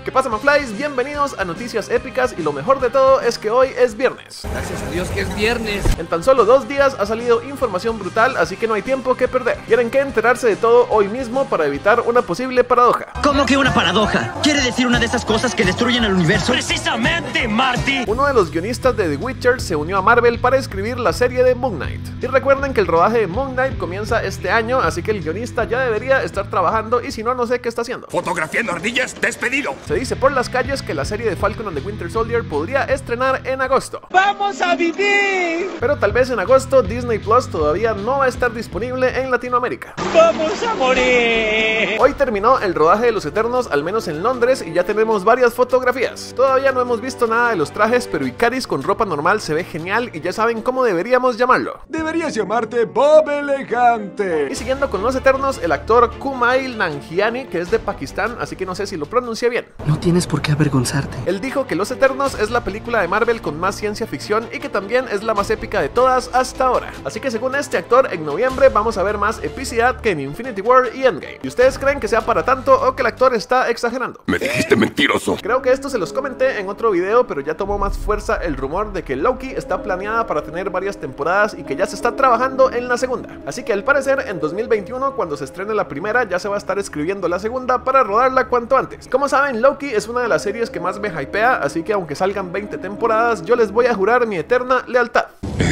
¿Qué pasa, Manflies? Bienvenidos a Noticias Épicas y lo mejor de todo es que hoy es viernes. Gracias a Dios que es viernes. En tan solo 2 días ha salido información brutal, así que no hay tiempo que perder. Tienen que enterarse de todo hoy mismo para evitar una posible paradoja. ¿Cómo que una paradoja? ¿Quiere decir una de esas cosas que destruyen el universo? ¡Precisamente, Marty! Uno de los guionistas de The Witcher se unió a Marvel para escribir la serie de Moon Knight. Y recuerden que el rodaje de Moon Knight comienza este año, así que el guionista ya debería estar trabajando y si no, no sé qué está haciendo. Fotografiando ardillas, despedido. Se dice por las calles que la serie de Falcon and the Winter Soldier podría estrenar en agosto. ¡Vamos a vivir! Pero tal vez en agosto Disney Plus todavía no va a estar disponible en Latinoamérica. ¡Vamos a morir! Hoy terminó el rodaje de Los Eternos, al menos en Londres, y ya tenemos varias fotografías. Todavía no hemos visto nada de los trajes, pero Ikaris con ropa normal se ve genial y ya saben cómo deberíamos llamarlo. Deberías llamarte Bob Elegante. Y siguiendo con Los Eternos, el actor Kumail Nanjiani, que es de Pakistán, así que no sé si lo pronuncié bien. No tienes por qué avergonzarte. Él dijo que Los Eternos es la película de Marvel con más ciencia ficción y que también es la más épica de todas hasta ahora. Así que según este actor, en noviembre vamos a ver más epicidad que en Infinity War y Endgame. ¿Y ustedes creen que sea para tanto o que el actor está exagerando? Me dijiste mentiroso. Creo que esto se los comenté en otro video, pero ya tomó más fuerza el rumor de que Loki está planeada para tener varias temporadas y que ya se está trabajando en la segunda. Así que al parecer en 2021, cuando se estrene la primera, ya se va a estar escribiendo la segunda para rodarla cuanto antes. Como saben, Loki es una de las series que más me hypea, así que aunque salgan 20 temporadas, yo les voy a jurar mi eterna lealtad.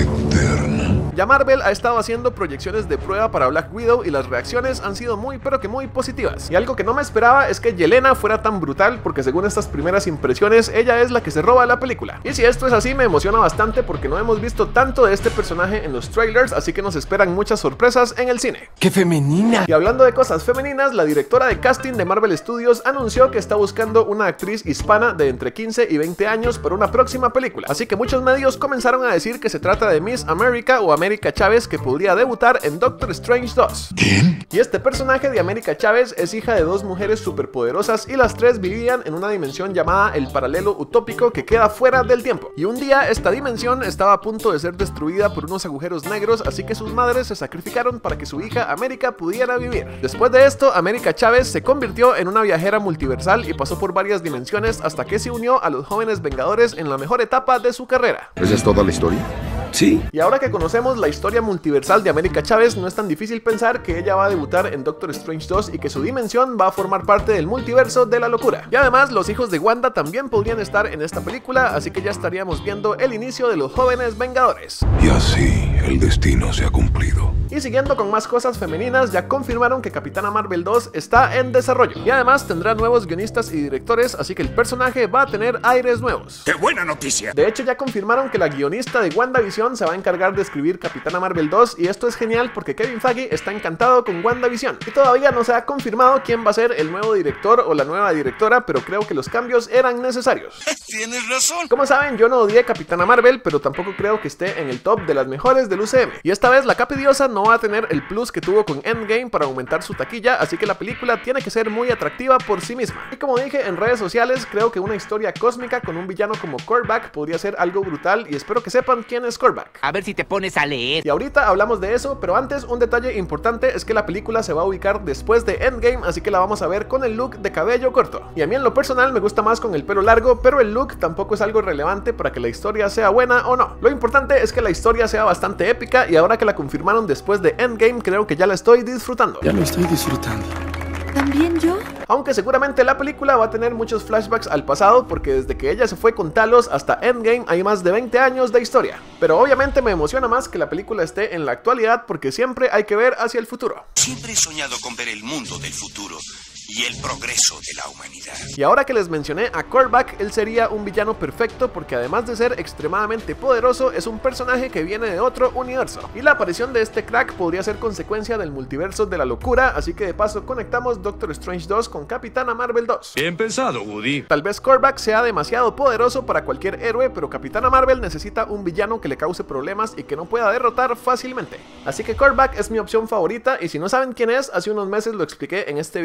Ya Marvel ha estado haciendo proyecciones de prueba para Black Widow y las reacciones han sido muy pero que muy positivas. Y algo que no me esperaba es que Yelena fuera tan brutal, porque según estas primeras impresiones, ella es la que se roba la película. Y si esto es así, me emociona bastante porque no hemos visto tanto de este personaje en los trailers, así que nos esperan muchas sorpresas en el cine. ¡Qué femenina! Y hablando de cosas femeninas, la directora de casting de Marvel Studios anunció que está buscando una actriz hispana de entre 15 y 20 años para una próxima película. Así que muchos medios comenzaron a decir que se trata de Miss America o América Chávez, que podría debutar en Doctor Strange 2. ¿Quién? Y este personaje de América Chávez es hija de 2 mujeres superpoderosas y las 3 vivían en una dimensión llamada el paralelo utópico que queda fuera del tiempo. Y un día esta dimensión estaba a punto de ser destruida por unos agujeros negros, así que sus madres se sacrificaron para que su hija América pudiera vivir. Después de esto, América Chávez se convirtió en una viajera multiversal y pasó por varias dimensiones hasta que se unió a los Jóvenes Vengadores en la mejor etapa de su carrera. ¿Esa es toda la historia? Sí. Y ahora que conocemos la historia multiversal de América Chávez, no es tan difícil pensar que ella va a debutar en Doctor Strange 2 y que su dimensión va a formar parte del multiverso de la locura. Y además, los hijos de Wanda también podrían estar en esta película, así que ya estaríamos viendo el inicio de los Jóvenes Vengadores. Y así el destino se ha cumplido. Y siguiendo con más cosas femeninas, ya confirmaron que Capitana Marvel 2 está en desarrollo. Y además tendrá nuevos guionistas y directores, así que el personaje va a tener aires nuevos. ¡Qué buena noticia! De hecho, ya confirmaron que la guionista de WandaVision se va a encargar de escribir Capitana Marvel 2, y esto es genial porque Kevin Feige está encantado con WandaVision. Y todavía no se ha confirmado quién va a ser el nuevo director o la nueva directora, pero creo que los cambios eran necesarios. Tienes razón. Como saben, yo no odié Capitana Marvel, pero tampoco creo que esté en el top de las mejores del UCM. Y esta vez la Capidiosa no va a tener el plus que tuvo con Endgame para aumentar su taquilla, así que la película tiene que ser muy atractiva por sí misma. Y como dije en redes sociales, creo que una historia cósmica con un villano como Korvac podría ser algo brutal, y espero que sepan quién es Korvac. A ver si te pones a leer. Y ahorita hablamos de eso, pero antes un detalle importante es que la película se va a ubicar después de Endgame, así que la vamos a ver con el look de cabello corto. Y a mí en lo personal me gusta más con el pelo largo, pero el look tampoco es algo relevante para que la historia sea buena o no. Lo importante es que la historia sea bastante épica, y ahora que la confirmaron después de Endgame, creo que ya la estoy disfrutando. Ya lo estoy disfrutando. ¿También yo? Aunque seguramente la película va a tener muchos flashbacks al pasado, porque desde que ella se fue con Talos hasta Endgame hay más de 20 años de historia. Pero obviamente me emociona más que la película esté en la actualidad, porque siempre hay que ver hacia el futuro. Siempre he soñado con ver el mundo del futuro y el progreso de la humanidad. Y ahora que les mencioné a Korvac, él sería un villano perfecto porque además de ser extremadamente poderoso, es un personaje que viene de otro universo. Y la aparición de este crack podría ser consecuencia del multiverso de la locura, así que de paso conectamos Doctor Strange 2 con Capitana Marvel 2. Bien pensado, Woody. Tal vez Korvac sea demasiado poderoso para cualquier héroe, pero Capitana Marvel necesita un villano que le cause problemas y que no pueda derrotar fácilmente. Así que Korvac es mi opción favorita, y si no saben quién es, hace unos meses lo expliqué en este video.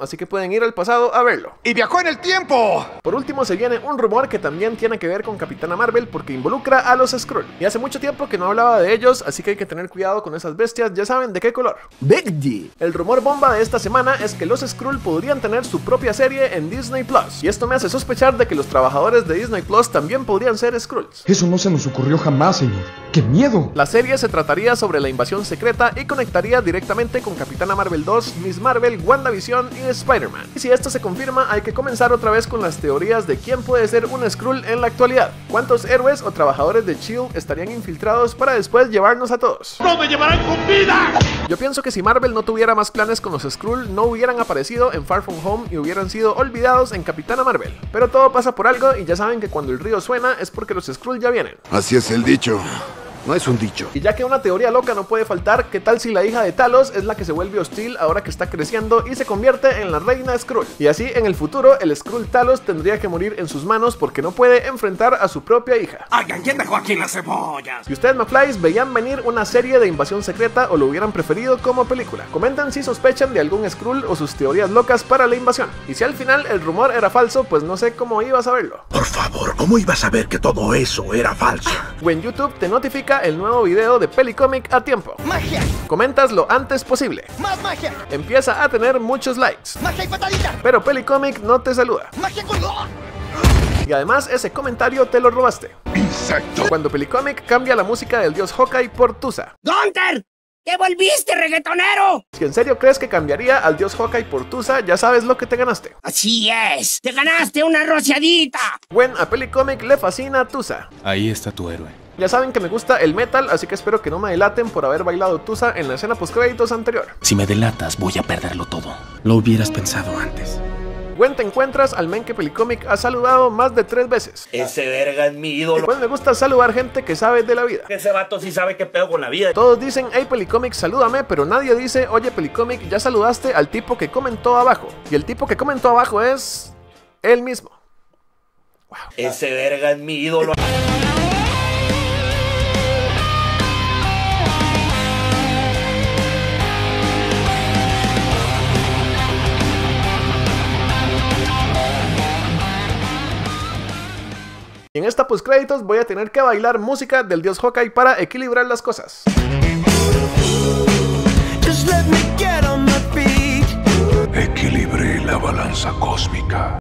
así que pueden ir al pasado a verlo. ¡Y viajó en el tiempo! Por último se viene un rumor que también tiene que ver con Capitana Marvel porque involucra a los Skrull. Y hace mucho tiempo que no hablaba de ellos, así que hay que tener cuidado con esas bestias, ya saben de qué color. El rumor bomba de esta semana es que los Skrull podrían tener su propia serie en Disney Plus. Y esto me hace sospechar de que los trabajadores de Disney Plus también podrían ser Skrulls. Eso no se nos ocurrió jamás, señor. ¡Qué miedo! La serie se trataría sobre la invasión secreta y conectaría directamente con Capitana Marvel 2, Miss Marvel, WandaVision y Spider-Man. Y si esto se confirma, hay que comenzar otra vez con las teorías de quién puede ser un Skrull en la actualidad. ¿Cuántos héroes o trabajadores de S.H.I.E.L.D. estarían infiltrados para después llevarnos a todos? ¡No me llevarán con vida! Yo pienso que si Marvel no tuviera más planes con los Skrull, no hubieran aparecido en Far From Home y hubieran sido olvidados en Capitana Marvel. Pero todo pasa por algo y ya saben que cuando el río suena es porque los Skrull ya vienen. Así es el dicho. No es un dicho. Y ya que una teoría loca no puede faltar, ¿qué tal si la hija de Talos es la que se vuelve hostil ahora que está creciendo y se convierte en la reina Skrull? Y así en el futuro el Skrull Talos tendría que morir en sus manos porque no puede enfrentar a su propia hija. ¡Oigan, quién dejó aquí las cebollas! ¿Y ustedes, McFlys, veían venir una serie de invasión secreta o lo hubieran preferido como película? Comenten si sospechan de algún Skrull o sus teorías locas para la invasión. Y si al final el rumor era falso, pues no sé cómo ibas a verlo. Por favor, ¿cómo ibas a saber que todo eso era falso? O en YouTube te notifica el nuevo video de Pelicomic a tiempo. ¡Magia! Comentas lo antes posible. ¡Más magia! Empieza a tener muchos likes. ¡Magia y patadita! Pero Pelicomic no te saluda. ¡Magia con... Y además ese comentario te lo robaste. Insecto. Cuando Pelicomic cambia la música del dios Hawkeye por Tusa. ¡Gunter! ¡Te volviste, reggaetonero! Si en serio crees que cambiaría al dios Hawkeye por Tusa, ya sabes lo que te ganaste. ¡Así es! ¡Te ganaste una rociadita! Bueno, a Pelicomic le fascina Tusa. Ahí está tu héroe. Ya saben que me gusta el metal, así que espero que no me delaten por haber bailado Tusa en la escena postcréditos anterior. Si me delatas, voy a perderlo todo. Lo hubieras pensado antes. Gwen, te encuentras al men que Pelicomic ha saludado más de 3 veces. Ese verga es mi ídolo. Pues me gusta saludar gente que sabe de la vida. Ese vato sí sabe qué pedo con la vida. Todos dicen, hey Pelicomic, salúdame, pero nadie dice, oye Pelicomic, ya saludaste al tipo que comentó abajo. Y el tipo que comentó abajo es... él mismo. Wow. Ese verga es mi ídolo. Y en esta postcréditos voy a tener que bailar música del dios Hawkeye para equilibrar las cosas. Equilibré la balanza cósmica.